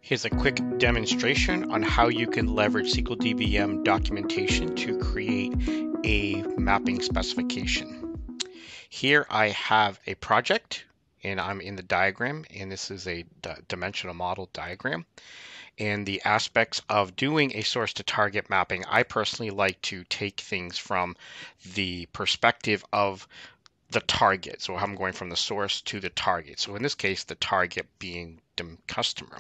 Here's a quick demonstration on how you can leverage SqlDBM documentation to create a mapping specification. Here I have a project and I'm in the diagram, and this is a dimensional model diagram. And the aspects of doing a source to target mapping, I personally like to take things from the perspective of the target. So I'm going from the source to the target. So in this case, the target being the customer.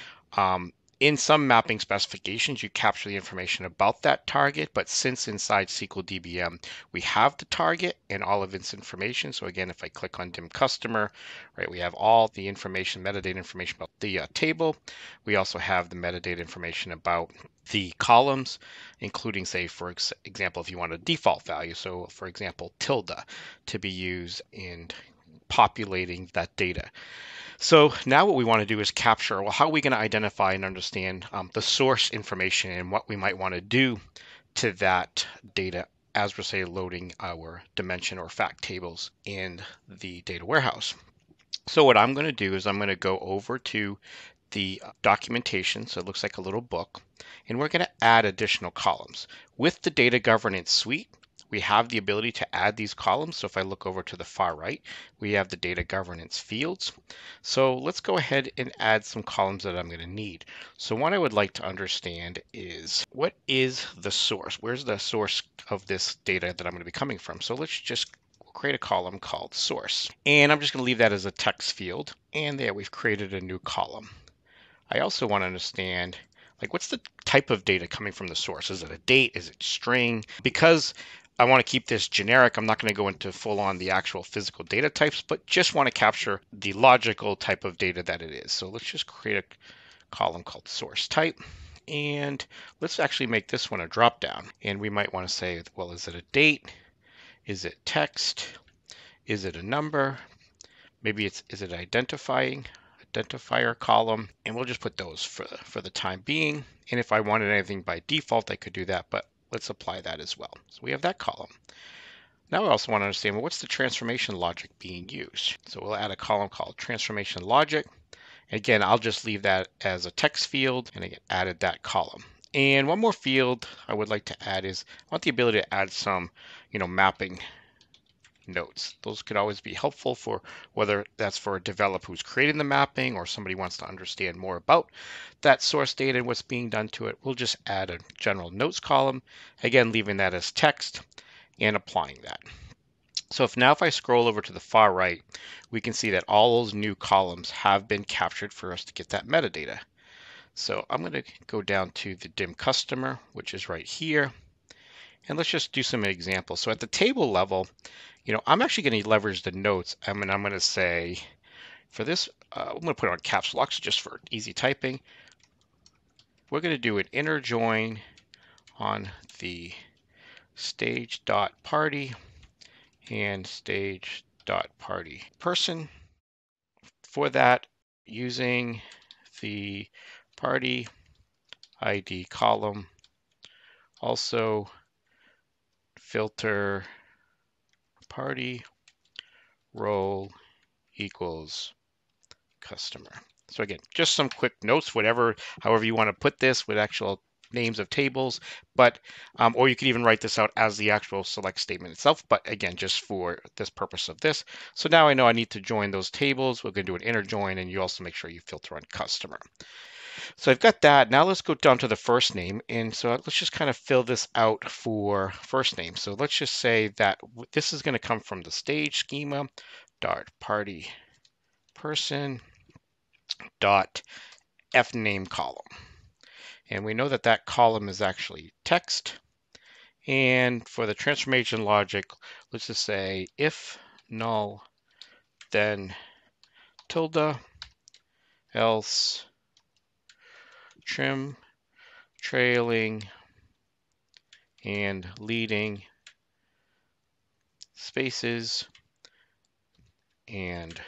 In some mapping specifications, you capture the information about that target, but since inside SqlDBM, we have the target and all of its information. So again, if I click on dim customer, right, we have all the information, metadata information about the table. We also have the metadata information about the columns, including, say, for example, if you want a default value. So for example, tilde to be used in populating that data. So now what we want to do is capture, well, how are we going to identify and understand the source information and what we might want to do to that data as we're, say, loading our dimension or fact tables in the data warehouse. So what I'm going to do is I'm going to go over to the documentation, so it looks like a little book, and we're going to add additional columns. With the data governance suite, we have the ability to add these columns. So if I look over to the far right, we have the data governance fields. So let's go ahead and add some columns that I'm going to need. So what I would like to understand is, what is the source? Where's the source of this data that I'm going to be coming from? So let's just create a column called source. And I'm just going to leave that as a text field. And there, we've created a new column. I also want to understand, like, what's the type of data coming from the source? Is it a date? Is it string? Because I want to keep this generic, I'm not going to go into full on the actual physical data types, but just want to capture the logical type of data that it is. So let's just create a column called source type. And let's actually make this one a drop down. And we might want to say, well, is it a date? Is it text? Is it a number? Maybe is it identifier column, and we'll just put those for the time being. And if I wanted anything by default, I could do that, but let's apply that as well. So we have that column. Now I also want to understand, well, what's the transformation logic being used? So we'll add a column called transformation logic. Again, I'll just leave that as a text field, and again, added that column. And one more field I would like to add is, I want the ability to add some, mapping notes. Those could always be helpful for whether that's for a developer who's creating the mapping or somebody wants to understand more about that source data and what's being done to it. We'll just add a general notes column, again, leaving that as text and applying that. So if I scroll over to the far right, we can see that all those new columns have been captured for us to get that metadata. So I'm going to go down to the dim customer, which is right here. And let's just do some examples. So at the table level, I'm actually going to leverage the notes. I'm going to say, for this, I'm going to put it on caps lock just for easy typing. We're going to do an inner join on the stage.party and stage.party person. For that, using the party ID column, also filter party role equals customer. So again, just some quick notes, however you want to put this with actual names of tables, but or you could even write this out as the actual select statement itself. But again, just for this purpose of this. So now I know I need to join those tables. We're going to do an inner join, and you also make sure you filter on customer. So I've got that. Now let's go down to the first name. And so let's just kind of fill this out for first name. So let's just say that this is going to come from the stage schema dot party person dot fname column. And we know that that column is actually text. And for the transformation logic, let's just say if null, then tilde, else trim, trailing, and leading spaces, and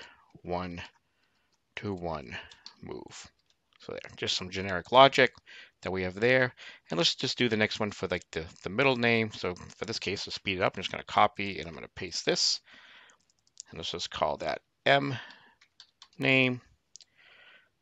1-to-1 move. So there, just some generic logic that we have there. And let's just do the next one for like the middle name. So for this case, to speed it up, I'm just going to copy and I'm going to paste this. And let's just call that M name.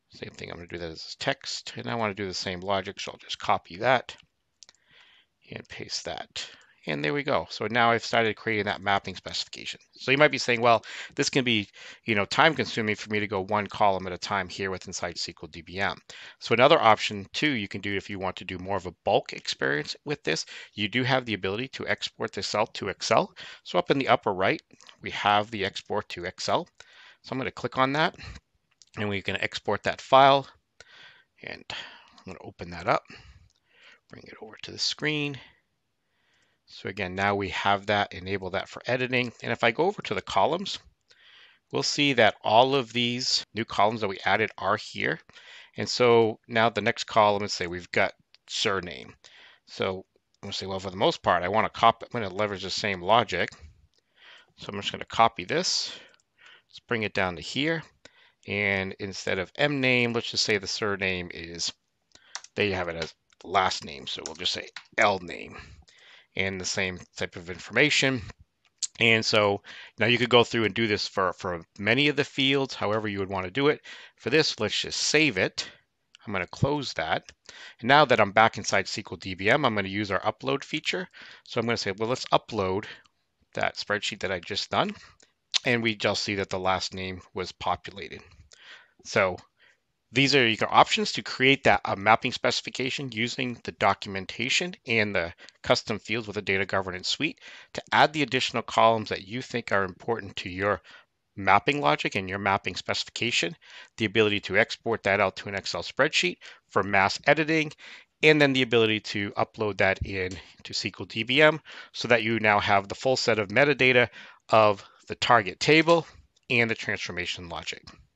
Same thing, I'm going to do that as text, and I want to do the same logic, so I'll just copy that and paste that. And there we go. So now I've started creating that mapping specification. So you might be saying, well, this can be, time consuming for me to go one column at a time here with inside SqlDBM. So another option too, you can do if you want to do more of a bulk experience with this, you do have the ability to export this out to Excel. So up in the upper right, we have the export to Excel. So I'm going to click on that and we can export that file. And I'm going to open that up, bring it over to the screen. So again, now we have that, enable that for editing. And if I go over to the columns, we'll see that all of these new columns that we added are here. And so now the next column, let's say we've got surname. So I'm going to say, well, for the most part, I want to copy, I'm going to leverage the same logic. So I'm just going to copy this. Let's bring it down to here. And instead of M name, let's just say the surname is, they have it as last name. So we'll just say L name. And the same type of information. And so now you could go through and do this for many of the fields, however you would want to do it. For this, let's just save it. I'm going to close that. And now that I'm back inside SqlDBM, I'm going to use our upload feature. So I'm going to say, well, let's upload that spreadsheet that I just done. And we just see that the last name was populated. So these are your options to create that mapping specification using the documentation and the custom fields with the data governance suite to add the additional columns that you think are important to your mapping logic and your mapping specification, the ability to export that out to an Excel spreadsheet for mass editing, and then the ability to upload that in to SqlDBM so that you now have the full set of metadata of the target table and the transformation logic.